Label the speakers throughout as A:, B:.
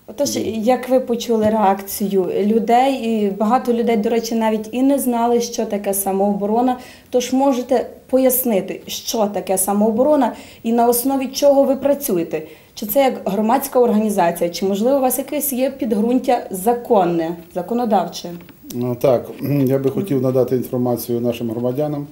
A: Отож, як ви почули реакцію людей, і багато людей, до речі, навіть і не знали, що таке самооборона, тож можете пояснити, що таке самооборона і на основі чого ви працюєте? Чи це як громадська організація, чи, можливо, у вас якесь є підґрунтя законне, законодавче?
B: Так, я би хотів надати інформацію нашим громадянам,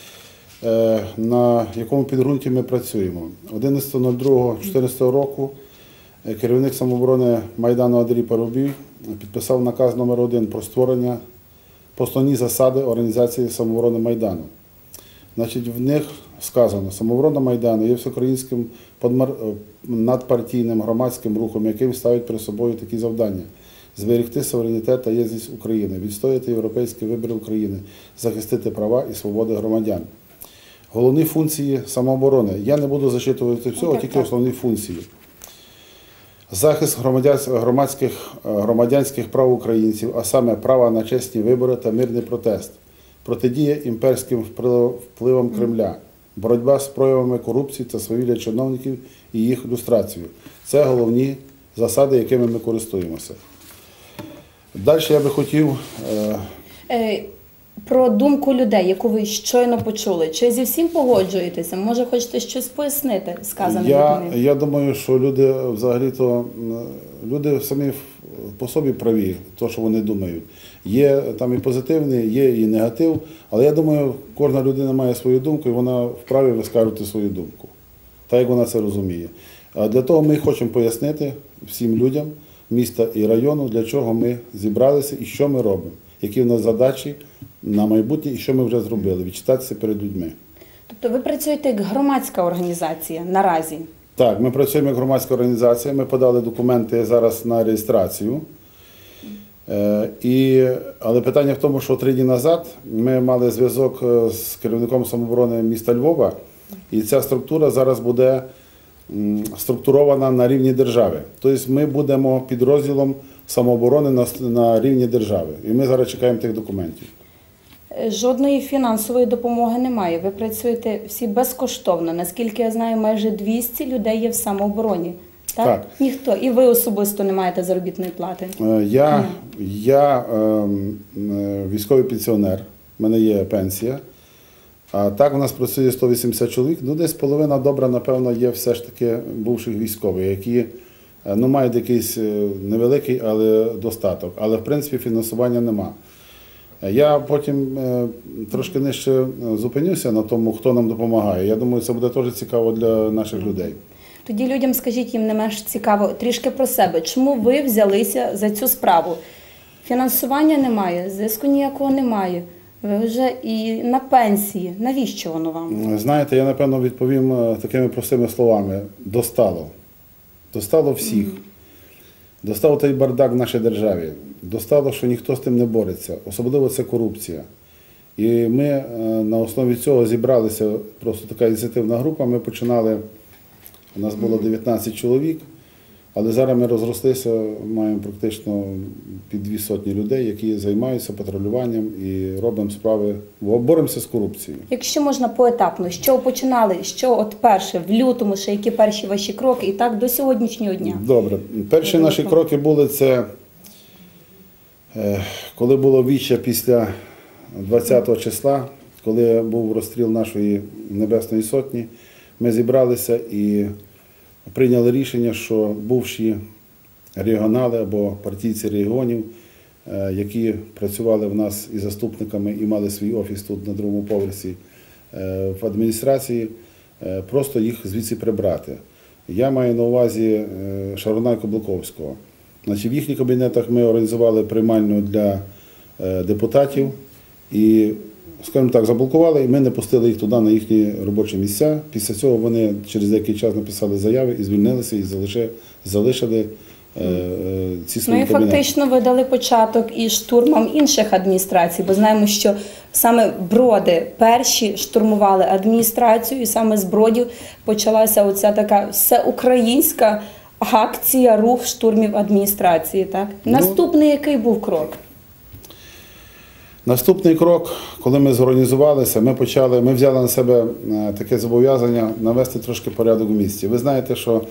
B: на якому підґрунті ми працюємо. 11.02.2014 року керівник самооборони Майдану Андрій Парубій підписав наказ номер 1 про створення основні засади організації самооборони Майдану. Значить, в них сказано, самооборона Майдану є всеукраїнським надпартійним громадським рухом, яким ставить перед собою такі завдання: зберегти суверенітет та єдність України, відстояти європейські вибори України, захистити права і свободи громадян. Головні функції самооборони. Я не буду зачитувати всього, тільки основні функції. Захист громадянських прав українців, а саме права на чесні вибори та мирний протест. Протидія імперським впливам Кремля. Боротьба з проявами корупції та свавілля чиновників і їх люстрацію. Це головні засади, якими ми користуємося. Далі я би хотів...
A: Про думку людей, яку ви щойно почули. Чи зі всім погоджуєтеся? Може, хочете щось пояснити сказаним людьми?
B: Я думаю, що люди взагалі-то, люди самі по собі праві, то, що вони думають. Є там і позитивний, є і негатив, але я думаю, кожна людина має свою думку і вона вправі вискажувати свою думку, так як вона це розуміє. А для того ми хочемо пояснити всім людям міста і району, для чого ми зібралися і що ми робимо, які в нас задачі на майбутнє і що ми вже зробили, відчитатися перед людьми.
A: Тобто ви працюєте як громадська організація наразі?
B: Так, ми працюємо як громадська організація, ми подали документи зараз на реєстрацію. Але питання в тому, що 3 дні назад ми мали зв'язок з керівником самооборони міста Львова, і ця структура зараз буде структурована на рівні держави. Тобто ми будемо підрозділом самооборони на рівні держави. І ми зараз чекаємо тих документів.
A: Жодної фінансової допомоги немає. Ви працюєте всі безкоштовно. Наскільки я знаю, майже 200 людей є в самообороні. Так? Ніхто. І ви особисто не маєте заробітної плати?
B: Я військовий пенсіонер, в мене є пенсія. А так у нас працює 180 чоловік. Ну, десь половина добра, напевно, є все ж таки бувших військових, які мають якийсь невеликий, але достаток. Але, в принципі, фінансування нема. Я потім трошки нижче зупинюся на тому, хто нам допомагає. Я думаю, це буде теж цікаво для наших людей.
A: Тоді людям скажіть, їм не менш цікаво, трішки про себе. Чому ви взялися за цю справу? Фінансування немає, зв'язку ніякого немає. Ви вже і на пенсії. Навіщо воно вам?
B: Знаєте, я, напевно, відповім такими простими словами. Достало. Достало всіх. Достало той бардак в нашій державі. Достало, що ніхто з тим не бореться. Особливо це корупція. І ми на основі цього зібралися, просто така ініціативна група. Ми починали, у нас було 19 чоловік, але зараз ми розрослися, маємо практично під 200 людей, які займаються патрулюванням і робимо справи, боремося з корупцією.
A: Якщо можна поетапно, що починали, що от перше, в лютому, ще які перші ваші кроки, і так до сьогоднішнього дня?
B: Добре. Перші наші кроки були це, коли було віче після 20 числа, коли був розстріл нашої Небесної Сотні, ми зібралися і прийняли рішення, що бувші регіонали або партійці регіонів, які працювали в нас і заступниками, і мали свій офіс тут на другому поверсі в адміністрації, просто їх звідси прибрати. Я маю на увазі Шарона і Коблаковського. Значить, в їхніх кабінетах ми організували приймальню для депутатів і, скажімо так, заблокували, і ми не пустили їх туди на їхні робочі місця. Після цього вони через деякий час написали заяви і звільнилися, і залишили ці свої кабінети.
A: Ну і фактично ви дали початок і штурмам інших адміністрацій, бо знаємо, що саме Броди перші штурмували адміністрацію, і саме з Бродів почалася оця така всеукраїнська акція, рух штурмів адміністрації. Так? Наступний який був крок?
B: Наступний крок, коли ми зорганізувалися, ми взяли на себе таке зобов'язання навести трошки порядок в місті. Ви знаєте, що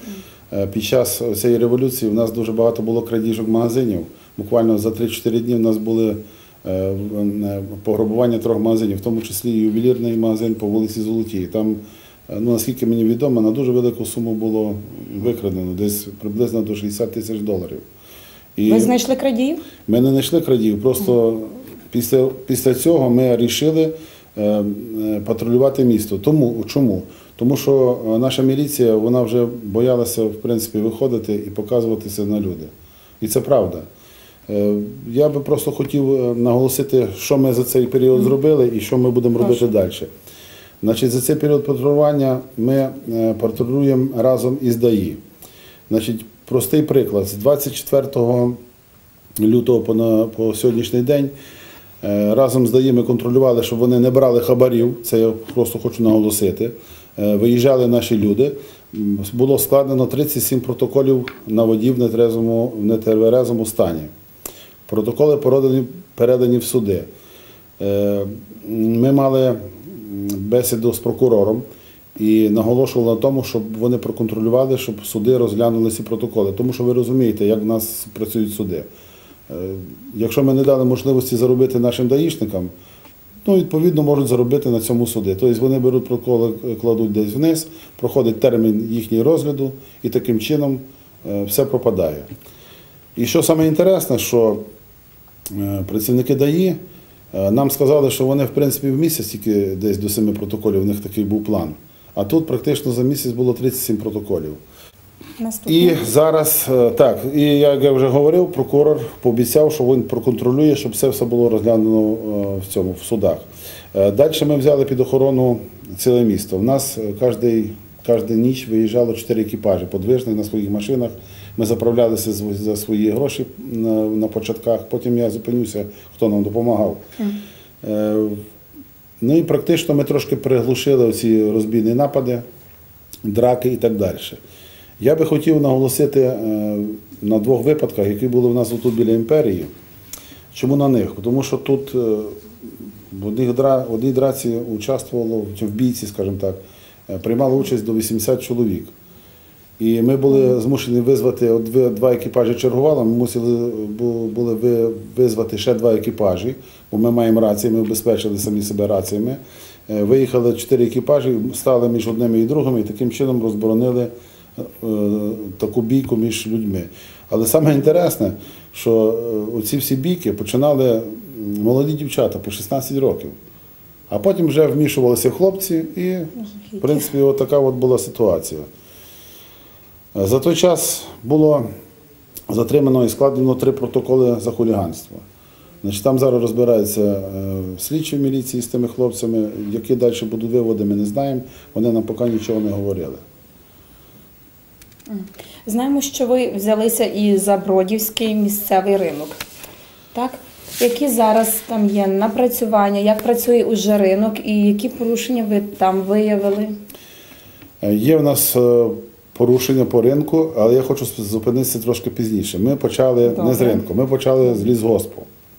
B: під час цієї революції у нас дуже багато було крадіжок магазинів. Буквально за 3-4 дні у нас були пограбування 3 магазинів, в тому числі і ювелірний магазин по вулиці Золотій. Там, наскільки мені відомо, на дуже велику суму було викрадено, десь приблизно до $60 000. І
A: Ви знайшли крадіїв?
B: ми не знайшли крадіїв, просто після цього ми вирішили патрулювати місто. Чому? Тому що наша міліція, вона вже боялася, в принципі, виходити і показуватися на люди. І це правда. Я би просто хотів наголосити, що ми за цей період зробили і що ми будемо робити далі. Значить, за цей період патрулювання ми патрулюємо разом із ДАІ. Значить, простий приклад. З 24 лютого по сьогоднішній день разом з ДАІ ми контролювали, щоб вони не брали хабарів, це я просто хочу наголосити. Виїжджали наші люди. Було складено 37 протоколів на водіїв в нетверезому стані. Протоколи передані в суди. Ми мали бесіду з прокурором і наголошували на тому, щоб вони проконтролювали, щоб суди розглянули ці протоколи. Тому що ви розумієте, як в нас працюють суди. Якщо ми не дали можливості заробити нашим даїшникам, відповідно, можуть заробити на цьому суди. Тобто вони беруть протоколи, кладуть десь вниз, проходить термін їхнього розгляду і таким чином все пропадає. І що саме інтересне, що працівники ДАІ нам сказали, що вони, в принципі, в місяць тільки десь до 7 протоколів, у них такий був план. А тут практично за місяць було 37 протоколів. І зараз, як я вже говорив, прокурор пообіцяв, що він проконтролює, щоб все було розглянуто в судах. Далі ми взяли під охорону ціле місто. У нас кожну ніч виїжджало 4 екіпажі подвижних на своїх машинах. Ми заправлялися за свої гроші на початках, потім я зупинюся, хто нам допомагав. І практично ми трошки приглушили ці розбійні напади, драки і так далі. Я би хотів наголосити на 2 випадках, які були в нас тут біля імперії. Чому на них? Тому що тут в одній драці участвувало, в бійці, скажімо так, приймало участь до 80 чоловік. І ми були змушені визвати, 2 екіпажі чергували, ми мусили були визвати ще 2 екіпажі, бо ми маємо рації, ми обезпечили самі себе раціями. Виїхали 4 екіпажі, стали між одними і другими і таким чином розборонили таку бійку між людьми. Але саме інтересне, що оці всі бійки починали молоді дівчата по 16 років. А потім вже вмішувалися хлопці і, в принципі, така була ситуація. За той час було затримано і складено 3 протоколи за хуліганство. Значить, там зараз розбираються слідчі в міліції з тими хлопцями, які далі будуть виводи, ми не знаємо, вони нам поки нічого не говорили.
A: Знаємо, що ви взялися і за Бродівський місцевий ринок. Так? Які зараз там є напрацювання, як працює уже ринок і які порушення ви там виявили?
B: Є в нас порушення по ринку, але я хочу зупинитися трошки пізніше. Ми почали не з ринку, ми почали з лісгоспу.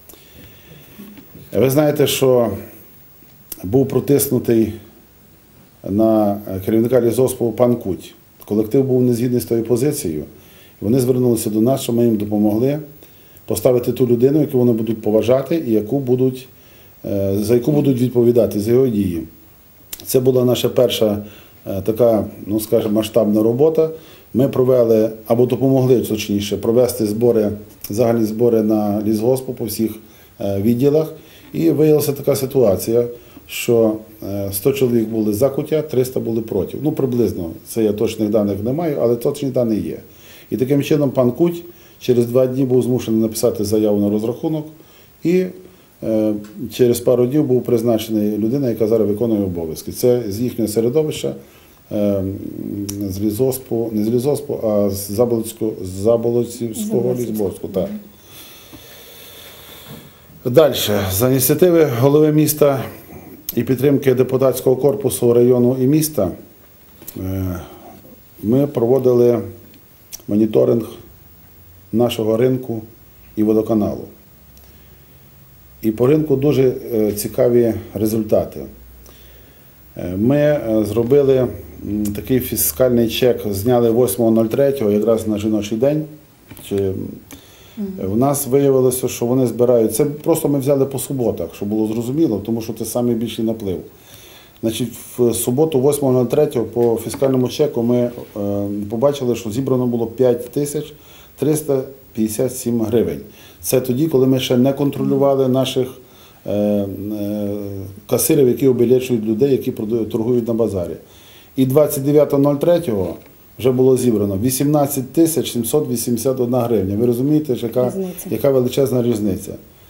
B: Ви знаєте, що був протиснутий на керівника лісгоспу пан Куть. Колектив був не згідний з тою позицією. Вони звернулися до нас, що ми їм допомогли поставити ту людину, яку вони будуть поважати і за яку будуть відповідати за його дії. Це була наша перша така, скажімо, масштабна робота. Ми провели, або допомогли, точніше, провести загальні збори на лісгоспу по всіх відділах. І виявилася така ситуація, що 100 чоловік були за Кутя, 300 були проти. Приблизно, це я точних даних не маю, але точні дані є. І таким чином пан Куть через 2 дні був змушений написати заяву на розрахунок і через пару днів був призначений людина, яка зараз виконує обов'язки. Це з їхнього середовища, з лісгоспу, не з лісгоспу, а з Заболоцівського лісгоспу. Так. Далі, за ініціативи голови міста і підтримки депутатського корпусу району і міста ми проводили моніторинг нашого ринку і водоканалу. І по ринку дуже цікаві результати. Ми зробили такий фіскальний чек зняли 8.03, якраз на жіночий день. У нас виявилося, що вони збирають. Це просто ми взяли по суботах, щоб було зрозуміло, тому що це найбільший наплив. Значить, в суботу, 8.03, по фіскальному чеку ми побачили, що зібрано було 5357 гривень. Це тоді, коли ми ще не контролювали наших касирів, які обілечують людей, які торгують на базарі. І 29.03 вже було зібрано 18 781 гривня. Ви розумієте, яка величезна різниця?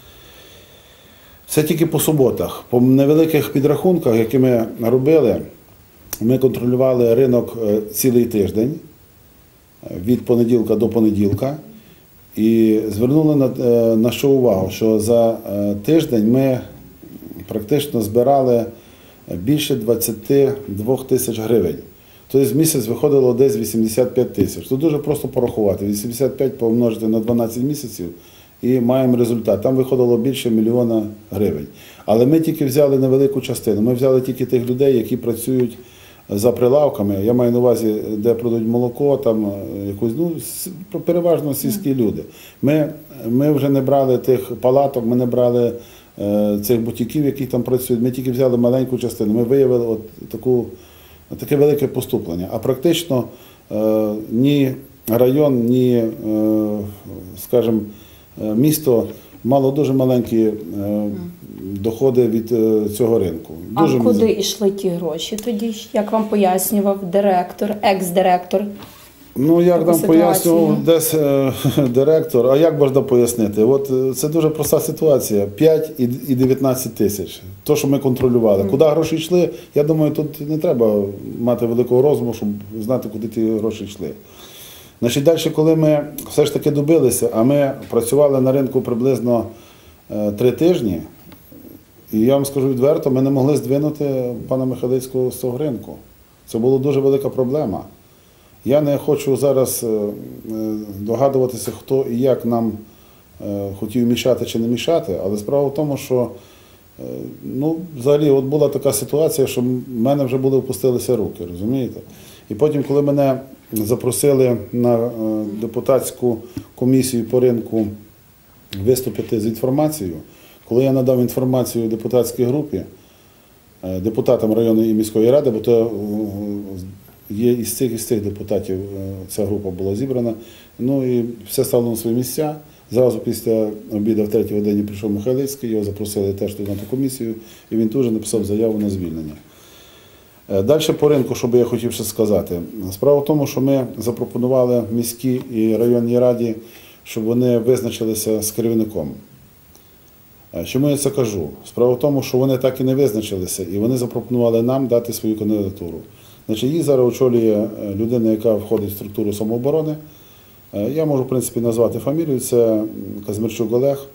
B: Це тільки по суботах. По невеликих підрахунках, які ми робили, ми контролювали ринок цілий тиждень, від понеділка до понеділка, і звернули на що увагу, що за тиждень ми практично збирали більше 22 тисяч гривень. Тобто в місяць виходило десь 85 тисяч. Тут дуже просто порахувати. 85 помножити на 12 місяців і маємо результат. Там виходило більше 1 мільйона гривень. Але ми тільки взяли невелику частину. Ми взяли тільки тих людей, які працюють за прилавками. Я маю на увазі, де продають молоко, там якусь, переважно сільські люди. Ми вже не брали тих палаток, ми не брали цих бутіків, які там працюють. Ми тільки взяли маленьку частину. Ми виявили таке велике поступлення. А практично ні район, ні, скажімо, місто мало дуже маленькі доходи від цього ринку. Дуже
A: куди йшли ті гроші тоді? Як вам пояснював директор, екс-директор?
B: Як нам пояснював десь директор, а як можна пояснити? От це дуже проста ситуація. 5 і 19 тисяч. То, що ми контролювали. Куди гроші йшли, я думаю, тут не треба мати великого розуму, щоб знати, куди ті гроші йшли. Значить, далі, коли ми все ж таки добилися, а ми працювали на ринку приблизно 3 тижні, і я вам скажу відверто, ми не могли здвинути пана Михайлицького з цього ринку. Це була дуже велика проблема. Я не хочу зараз догадуватися, хто і як нам хотів мішати чи не мішати, але справа в тому, що взагалі от була така ситуація, що в мене вже були опустилися руки, розумієте? І потім, коли мене запросили на депутатську комісію по ринку виступити з інформацією, коли я надав інформацію депутатській групі, депутатам районної і міської ради, бо то є із цих депутатів ця група була зібрана, і все стало на свої місця. Зразу після обіду в 3-й годині прийшов Михайлицький, його запросили теж на ту комісію, і він теж написав заяву на звільнення. Далі по ринку, що би я хотів ще сказати. Справа в тому, що ми запропонували міській і районній раді, щоб вони визначилися з керівником. Чому я це кажу? Справа в тому, що вони так і не визначилися, і вони запропонували нам дати свою кандидатуру. Значить, її зараз очолює людина, яка входить в структуру самооборони. Я можу, в принципі, назвати фамілію, це Казмірчук Олег.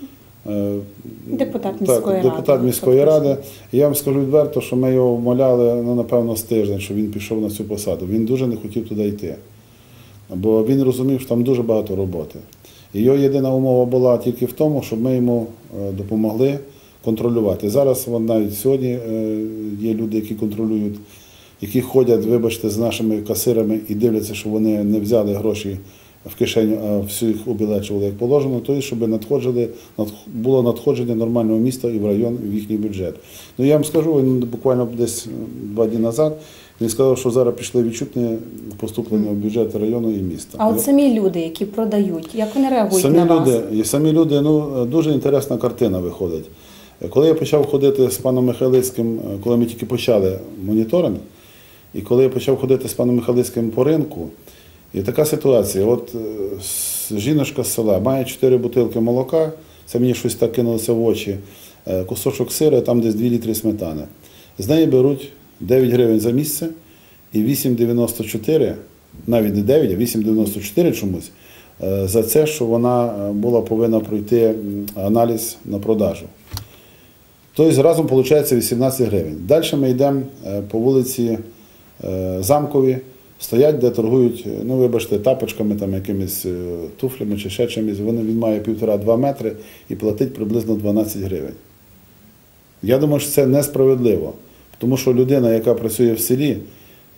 A: Депутат
B: міської ради. Я вам скажу відверто, що ми його вмовляли, напевно, з тиждень, щоб він пішов на цю посаду. Він дуже не хотів туди йти, бо він розумів, що там дуже багато роботи. І його єдина умова була тільки в тому, щоб ми йому допомогли контролювати. Зараз, навіть сьогодні, є люди, які контролюють, які ходять, вибачте, з нашими касирами і дивляться, що вони не взяли гроші в кишеню, а всіх обілечували як положено, то щоб було надходження нормального міста і в район, і в їхній бюджет. Я вам скажу, буквально десь 2 дні назад, він сказав, що зараз пішли відчутні поступлення в бюджет району і міста.
A: А от самі люди, які продають, як вони реагують на вас?
B: Самі люди, дуже інтересна картина виходить. Коли я почав ходити з паном Михайлицьким, коли ми тільки почали моніторинг, і коли я почав ходити з паном Михайлицьким по ринку, і така ситуація, от жіночка з села має 4 бутилки молока, це мені щось так кинулося в очі, кусочок сира, там десь 2 літри сметани. З неї беруть 9 гривень за місце і 8,94, навіть не 9, а 8,94 чомусь, за це, що вона була повинна пройти аналіз на продажу. Тобто разом виходить 18 гривень. Далі ми йдемо по вулиці Замкові, стоять, де торгують, вибачте, тапочками, там, якимись туфлями чи ще чимось. Він має 1,5-2 метри і платить приблизно 12 гривень. Я думаю, що це несправедливо, тому що людина, яка працює в селі,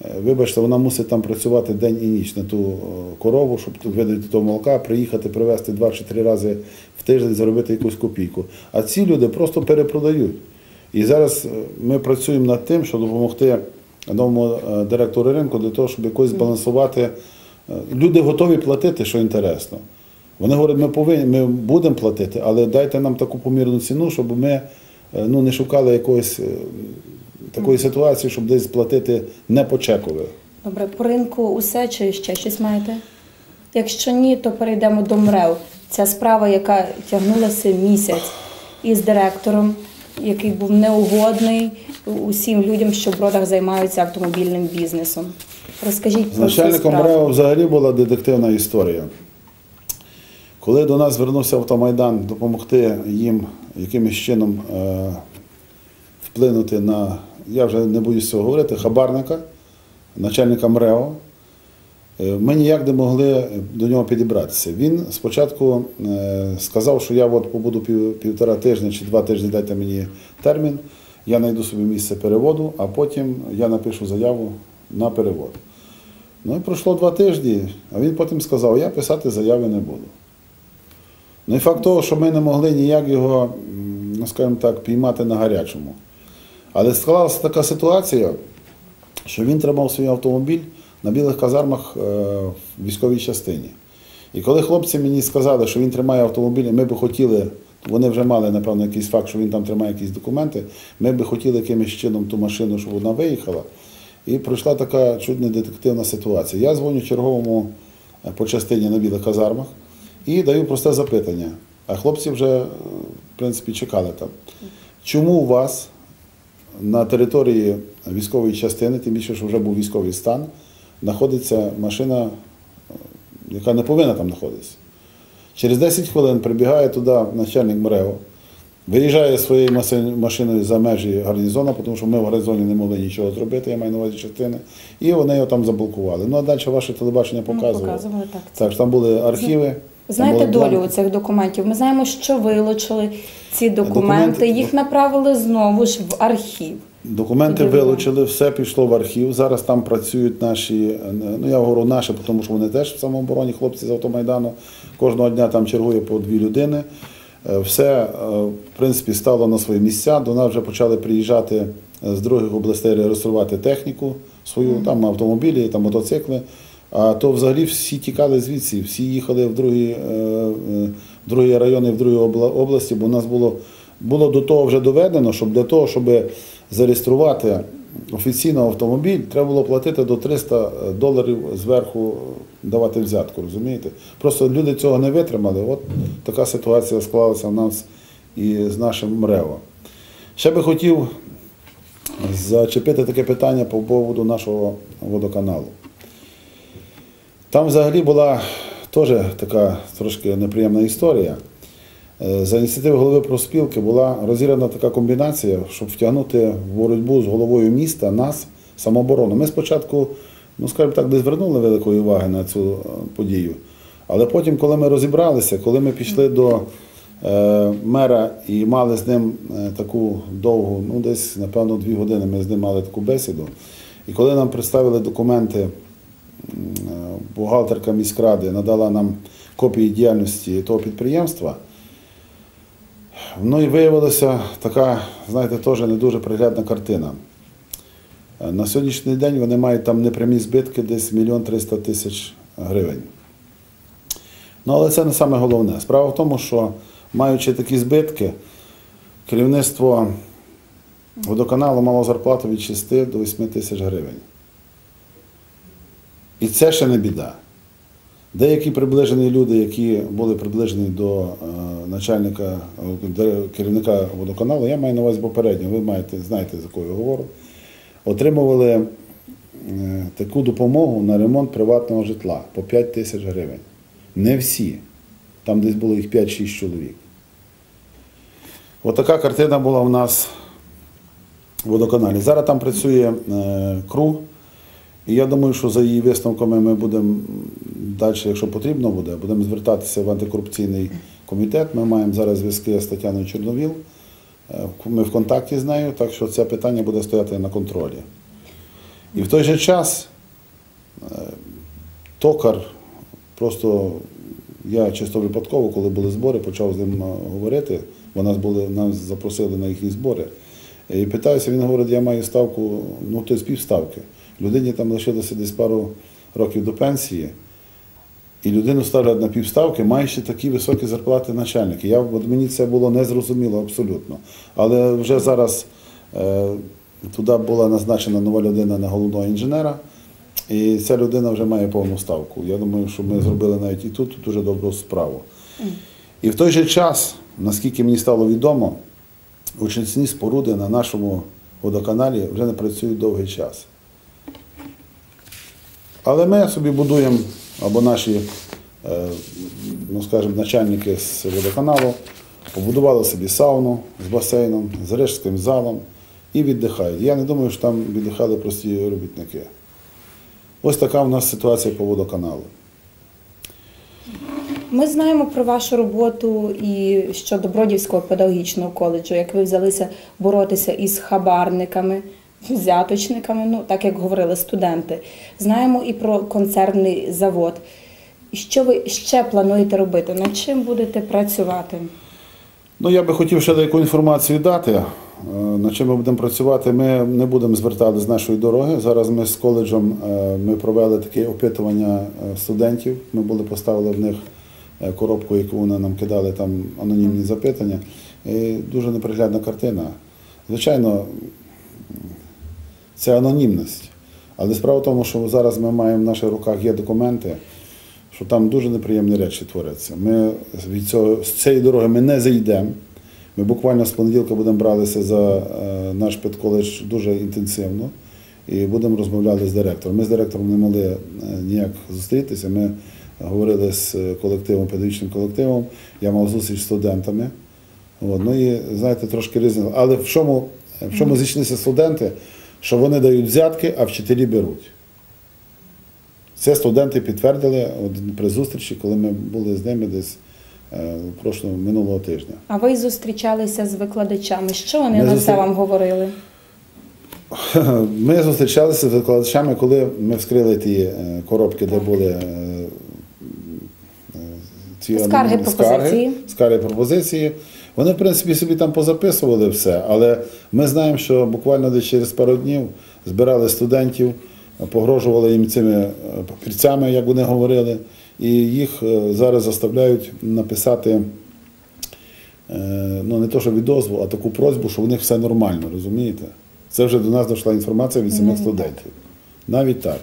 B: вибачте, вона мусить там працювати день і ніч на ту корову, щоб видати того молока, приїхати, привезти 2 чи 3 рази в тиждень, заробити якусь копійку. А ці люди просто перепродають. І зараз ми працюємо над тим, щоб допомогти новому директору ринку для того, щоб якось збалансувати. Люди готові платити, що інтересно. Вони говорять, ми будемо платити, але дайте нам таку помірну ціну, щоб ми не шукали якоїсь такої ситуації, щоб десь платити не по чекові.
A: Добре, по ринку усе чи ще щось маєте? Якщо ні, то перейдемо до МРЕВ. Ця справа, яка тягнулася місяць із директором, який був неугодний усім людям, що в Бродах займаються автомобільним бізнесом. Розкажіть
B: З
A: про цю
B: начальником
A: справу.
B: МРЕО взагалі була детективна історія. Коли до нас звернувся Автомайдан допомогти їм якимось чином вплинути на, я вже не боюсь цього говорити, хабарника, начальника МРЕО, ми ніяк не могли до нього підібратися. Він спочатку сказав, що я от побуду 1,5 тижня чи 2 тижні, дайте мені термін, я знайду собі місце переводу, а потім я напишу заяву на перевод. Ну і пройшло 2 тижні, а він потім сказав, я писати заяви не буду. Ну і факт того, що ми не могли ніяк його, скажімо так, піймати на гарячому. Але склалася така ситуація, що він тримав свій автомобіль на білих казармах в військовій частині. І коли хлопці мені сказали, що він тримає автомобіль, ми би хотіли, вони вже мали, напевно, якийсь факт, що він там тримає якісь документи, ми би хотіли якимось чином ту машину, щоб вона виїхала. І пройшла така чуть не детективна ситуація. Я дзвоню черговому по частині на білих казармах і даю просте запитання. А хлопці вже, в принципі, чекали там. Чому у вас на території військової частини, тим більше, що вже був військовий стан, знаходиться машина, яка не повинна там знаходитися? Через 10 хвилин прибігає туди начальник МРЕО, виїжджає своєю машиною за межі гарнізону, тому що ми в гарнізоні не могли нічого зробити, я маю на увазі частини, і вони його там заблокували. Ну а далі ваше телебачення показувало.
A: Показували, так.
B: Так, там були архіви.
A: Знаєте
B: там були
A: долю цих документів? Ми знаємо, що вилучили ці документи, їх направили знову ж в архів.
B: Документи вилучили, все пішло в архів. Зараз там працюють наші, ну я говорю наші, тому що вони теж в самообороні, хлопці з Автомайдану. Кожного дня там чергує по 2 людини. Все, в принципі, стало на свої місця. До нас вже почали приїжджати з других областей реєструвати техніку свою, там автомобілі, там мотоцикли. А то взагалі всі тікали звідси, всі їхали в другі райони, в другі області, бо у нас було до того вже доведено, щоб для того, щоб зареєструвати офіційно автомобіль, треба було платити до $300 зверху, давати взятку, розумієте? Просто люди цього не витримали, от така ситуація склалася в нас і з нашим МРЕО. Ще би хотів зачепити таке питання по поводу нашого водоканалу. Там взагалі була теж така трошки неприємна історія. За ініціативи голови профспілки була розіграна така комбінація, щоб втягнути в боротьбу з головою міста нас, самооборону. Ми спочатку, ну скажімо так, не звернули великої уваги на цю подію. Але потім, коли ми розібралися, коли ми пішли до мера і мали з ним таку довгу, ну десь, напевно, 2 години ми з ним мали таку бесіду. І коли нам представили документи, бухгалтерка міськради надала нам копії діяльності того підприємства, ну і виявилася така, знаєте, теж не дуже приглядна картина. На сьогоднішній день вони мають там непрямі збитки десь 1 300 000 гривень. Ну, але це не саме головне. Справа в тому, що маючи такі збитки, керівництво водоканалу мало зарплату від 6 до 8 тисяч гривень. І це ще не біда. Деякі приближені люди, які були приближені до начальника, керівника водоканалу, я маю на увазі попередньо, ви знаєте, за кого я говорю, отримували таку допомогу на ремонт приватного житла по 5 тисяч гривень. Не всі. Там десь було їх 5-6 чоловік. Отака картина була в нас в водоканалі. Зараз там працює КРУ. І я думаю, що за її висновками ми будемо далі, якщо потрібно буде, будемо звертатися в антикорупційний комітет. Ми маємо зараз зв'язки з Тетяною Чорновіл. Ми в контакті з нею, так що це питання буде стояти на контролі. І в той же час токар, просто я чисто випадково, коли були збори, почав з ним говорити, бо нас запросили на їхні збори. І питаюся, він говорить, я маю ставку, то з півставки. Людині там лишилося десь пару років до пенсії, і людину ставлять на півставки, маючи такі високі зарплати начальники. Мені це було незрозуміло абсолютно. Але вже зараз туди була назначена нова людина на головного інженера, і ця людина вже має повну ставку. Я думаю, що ми зробили навіть і тут дуже добру справу. І в той же час, наскільки мені стало відомо, очисні споруди на нашому водоканалі вже не працюють довгий час. Але ми собі будуємо, або наші, начальники з водоканалу, побудували собі сауну з басейном, з рижським залом і віддихають. Я не думаю, що там віддихали прості робітники. Ось така у нас ситуація по водоканалу.
A: Ми знаємо про вашу роботу і щодо Бродівського педагогічного коледжу, як ви взялися боротися із хабарниками, взяточниками, так як говорили студенти. Знаємо і про консервний завод. Що ви ще плануєте робити? Над чим будете працювати?
B: Я би хотів ще деяку інформацію дати. Над чим ми будемо працювати, ми не будемо звертати з нашої дороги. Зараз ми з коледжем провели таке опитування студентів. Ми поставили в них коробку, яку вони нам кидали, там анонімні запитання. І дуже неприглядна картина. Звичайно, це анонімність. Але справа в тому, що зараз ми маємо в наших руках є документи, що там дуже неприємні речі творяться. З цієї дороги ми не зайдемо. Ми буквально з понеділка будемо бралися за наш педколедж дуже інтенсивно і будемо розмовляти з директором. Ми з директором не могли ніяк зустрітися. Ми говорили з колективом, педагогічним колективом, я мав зустріч з студентами. І, знаєте, трошки різно. Але в чому зійшлися студенти? Що вони дають взятки, а вчителі беруть. Це студенти підтвердили при зустрічі, коли ми були з ними десь минулого тижня.
A: А ви зустрічалися з викладачами. Що вони на це вам говорили?
B: Ми зустрічалися з викладачами, коли ми вскрили ті коробки, де були ці скарги, пропозиції. Вони, в принципі, собі там позаписували все, але ми знаємо, що буквально десь через пару днів збирали студентів, погрожували їм цими папірцями, як вони говорили, і їх зараз заставляють написати не то, що відозву, а таку просьбу, що в них все нормально, розумієте? Це вже до нас дійшла інформація від самих студентів. Навіть так.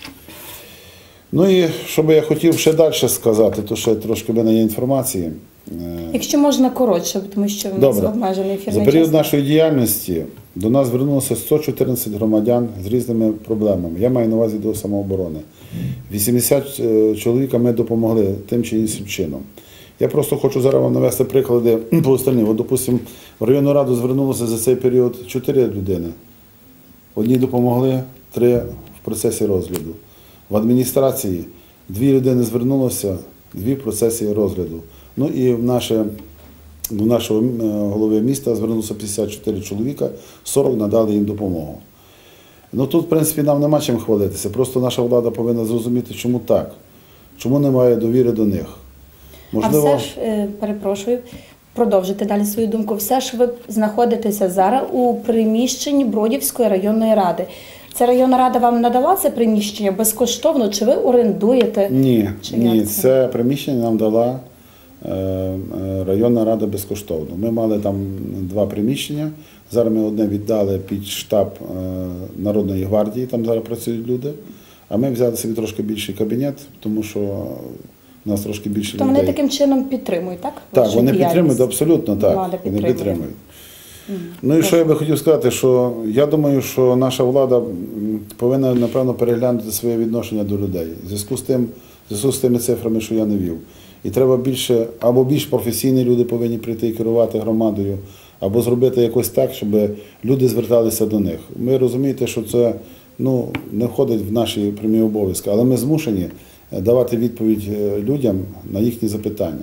B: І що би я хотів ще далі сказати, то ще трошки в мене є інформації.
A: Якщо можна коротше, тому що в нас обмежений ефірний час.
B: За період нашої діяльності до нас звернулося 114 громадян з різними проблемами. Я маю на увазі до самооборони. 80 чоловіка ми допомогли тим чи іншим чином. Я просто хочу зараз вам навести приклади по остальним. Допустимо, в районну раду звернулося за цей період 4 людини. Одні допомогли, 3 в процесі розгляду. В адміністрації 2 людини звернулося, 2 в процесі розгляду. І до нашого голови міста звернулося 54 чоловіка, 40 надали їм допомогу. Тут, в принципі, нам нема чим хвалитися. Просто наша влада повинна зрозуміти, чому так, чому немає довіри до них.
A: Можливо... А все ж, перепрошую, продовжити далі свою думку, все ж ви знаходитеся зараз у приміщенні Бродівської районної ради. Це районна рада вам надала це приміщення безкоштовно, чи ви орендуєте?
B: Ні, це приміщення нам дала районна рада безкоштовно. Ми мали там 2 приміщення, зараз ми одне віддали під штаб Народної гвардії, там зараз працюють люди, а ми взяли собі трошки більший кабінет, тому що у нас трошки більше людей.
A: То вони таким чином підтримують, так?
B: Так, вони підтримують, абсолютно так. Вони підтримують. І що я би хотів сказати, що я думаю, що наша влада повинна, напевно, переглянути своє відношення до людей. В зв'язку з тими цифрами, що я навів. І треба більше, або більш професійні люди повинні прийти і керувати громадою, або зробити якось так, щоб люди зверталися до них. Ми розумієте, що це не входить в наші прямі обов'язки, але ми змушені давати відповідь людям на їхні запитання.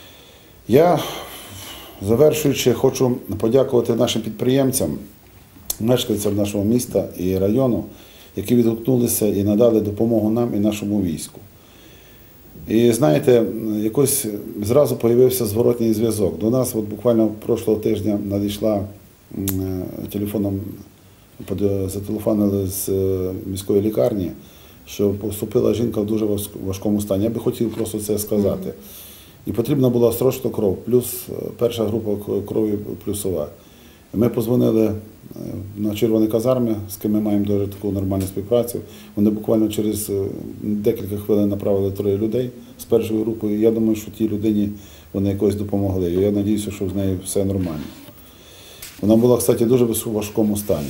B: Я, завершуючи, хочу подякувати нашим підприємцям, мешканцям нашого міста і району, які відгукнулися і надали допомогу нам і нашому війську. І знаєте, якось зразу з'явився зворотній зв'язок. До нас от буквально прошлого тижня надійшла телефоном, зателефонували з міської лікарні, що поступила жінка в дуже важкому стані. Я би хотів просто це сказати. І потрібна була срочно кров, плюс перша група крові плюсова. Ми подзвонили на Червоні казарми, з ким ми маємо дуже таку нормальну співпрацю. Вони буквально через декілька хвилин направили 3 людей з першою групою. Я думаю, що тій людині вони якось допомогли. І я сподіваюся, що з нею все нормально. Вона була, кстати, дуже в важкому стані.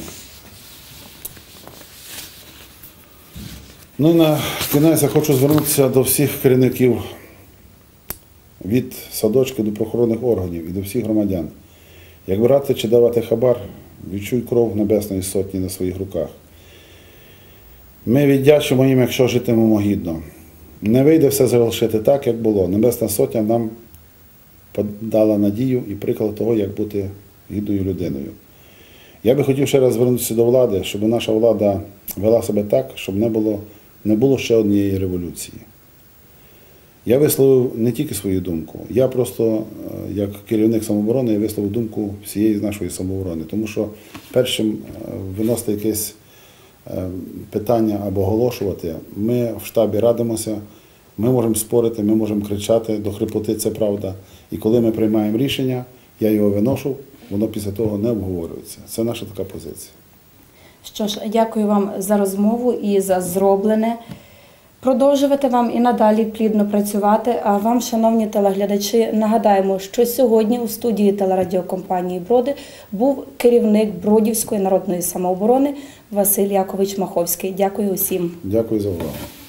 B: Ну і на кінець я хочу звернутися до всіх керівників від садочки до правоохоронних органів і до всіх громадян. Як брати чи давати хабар, відчуй кров Небесної Сотні на своїх руках. Ми віддячимо їм, якщо житимемо гідно. Не вийде все залишити так, як було. Небесна Сотня нам дала надію і приклад того, як бути гідною людиною. Я би хотів ще раз звернутися до влади, щоб наша влада вела себе так, щоб не було ще однієї революції. Я висловив не тільки свою думку, я просто, як керівник самооборони, я висловив думку всієї нашої самооборони. Тому що першим виносити якесь питання або оголошувати, ми в штабі радимося, ми можемо спорити, ми можемо кричати до хрипоти, це правда. І коли ми приймаємо рішення, я його виношу, воно після того не обговорюється. Це наша така позиція.
A: Що ж, дякую вам за розмову і за зроблене. Продовжувати вам і надалі плідно працювати. А вам, шановні телеглядачі, нагадаємо, що сьогодні у студії телерадіокомпанії «Броди» був керівник Бродівської народної самооборони Василь Якович Маховський. Дякую усім.
B: Дякую за увагу.